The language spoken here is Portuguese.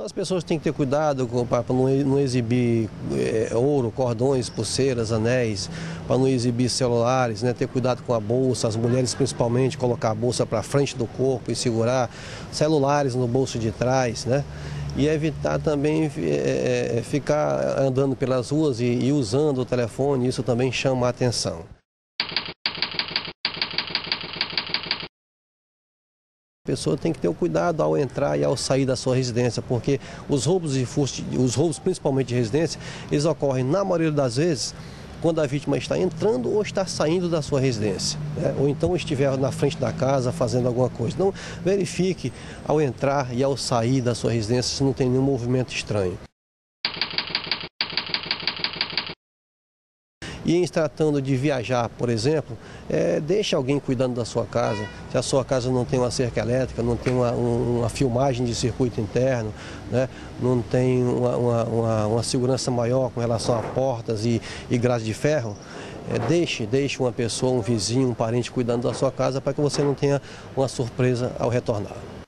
As pessoas têm que ter cuidado para não exibir ouro, cordões, pulseiras, anéis, para não exibir celulares, né? Ter cuidado com a bolsa, as mulheres principalmente, colocar a bolsa para frente do corpo e segurar celulares no bolso de trás, né? E evitar também ficar andando pelas ruas e usando o telefone, isso também chama a atenção. A pessoa tem que ter o cuidado ao entrar e ao sair da sua residência, porque os roubos e furtos, os roubos principalmente de residência, eles ocorrem na maioria das vezes quando a vítima está entrando ou está saindo da sua residência, né? Ou então estiver na frente da casa fazendo alguma coisa. Então verifique ao entrar e ao sair da sua residência se não tem nenhum movimento estranho. E em se tratando de viajar, por exemplo, deixe alguém cuidando da sua casa. Se a sua casa não tem uma cerca elétrica, não tem uma filmagem de circuito interno, né? Não tem uma segurança maior com relação a portas e grades de ferro, deixe uma pessoa, um vizinho, um parente cuidando da sua casa para que você não tenha uma surpresa ao retornar.